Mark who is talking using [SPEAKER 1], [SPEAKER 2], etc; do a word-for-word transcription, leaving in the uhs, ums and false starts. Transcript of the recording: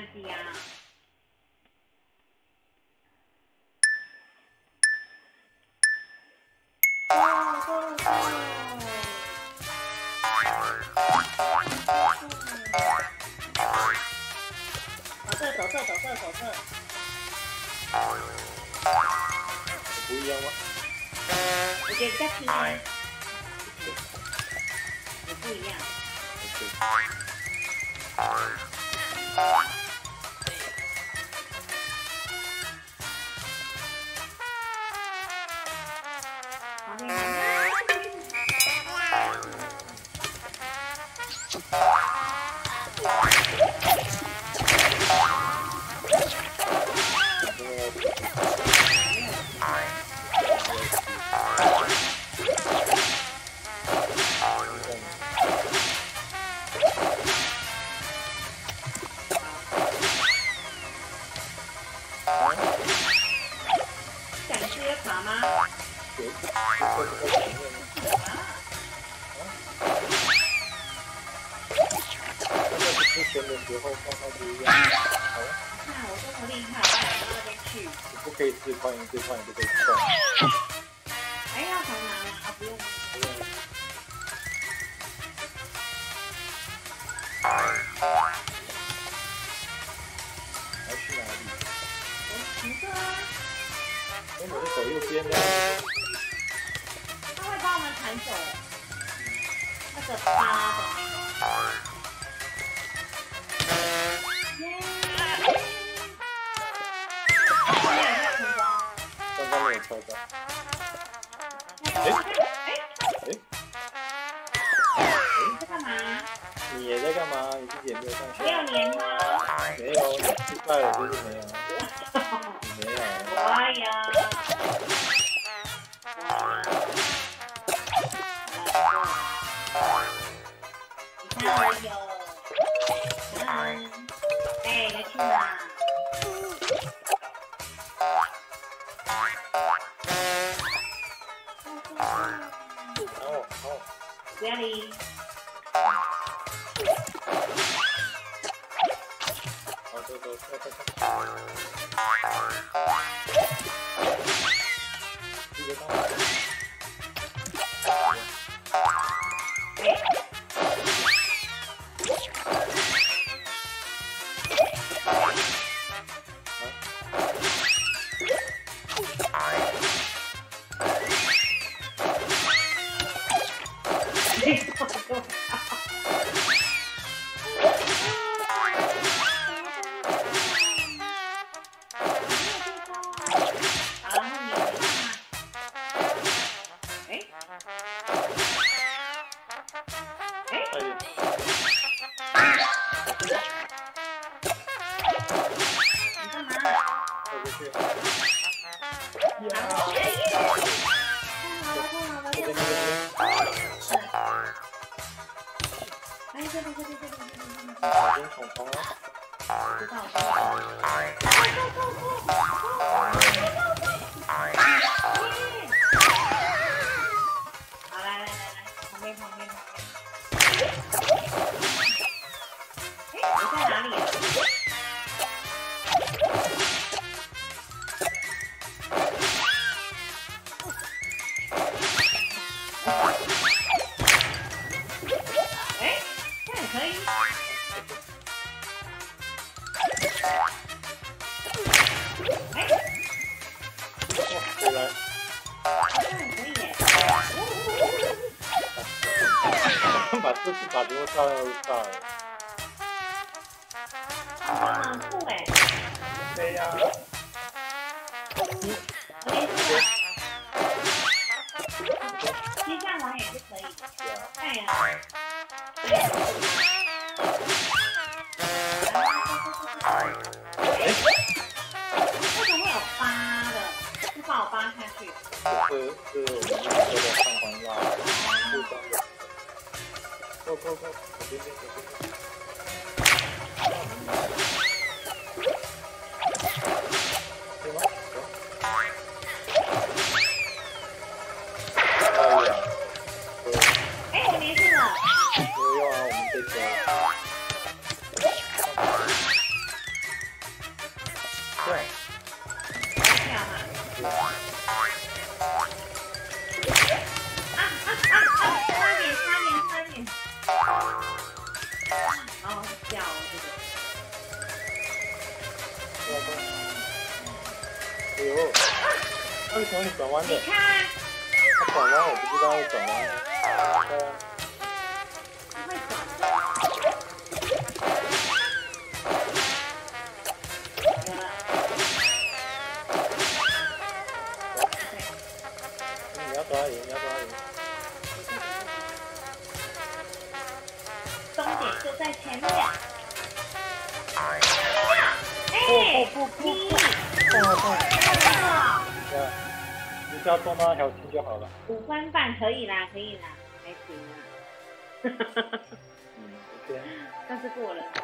[SPEAKER 1] 按低啊。Go go go！ 走这走这走这走这。
[SPEAKER 2] 不一样吗？
[SPEAKER 1] 我觉得比较平安。也不一样。可以自宽，自宽就可以转。 哎，要从哪吗？啊，不用。不用。
[SPEAKER 2] 要去哪里？
[SPEAKER 1] 我停车啊。
[SPEAKER 2] 哎，我是走右边的。
[SPEAKER 1] 他会把我们弹走。那个八的。
[SPEAKER 2] 刚没有抽到。哎哎哎！
[SPEAKER 1] 你在干嘛？
[SPEAKER 2] 你也在干嘛？你自己也没有上去。
[SPEAKER 1] 没有粘吗？
[SPEAKER 2] 没有，你失败了就是没有。你没有。
[SPEAKER 1] 我呀。你看我有。看。哎，来去哪？不要理。
[SPEAKER 2] 好，走走，快快快！记得到。把这次把这个照要照哎，
[SPEAKER 1] 很酷哎。
[SPEAKER 2] 对呀。
[SPEAKER 1] 接下来也是可以。哎呀。为什么会有疤的？是把我扒下去。
[SPEAKER 2] 这是是我们那个的上环拉，不装的。Go go go！ 我这边我这边。对吗？走。
[SPEAKER 1] 哎，我没事了。
[SPEAKER 2] 没有啊，我们这边。 为什么会转弯的？
[SPEAKER 1] 你看，
[SPEAKER 2] 他转弯我不知道会转弯。对啊。
[SPEAKER 1] 他会转。有了。
[SPEAKER 2] 你要抓赢，你要抓赢。
[SPEAKER 1] 终点就在前面。哎，
[SPEAKER 2] 不不不不，痛痛！对，你只要撞到那条筋就好了。
[SPEAKER 1] 五分半可以啦，可以啦，还行啦。
[SPEAKER 2] 嗯，OK。
[SPEAKER 1] 但是过了。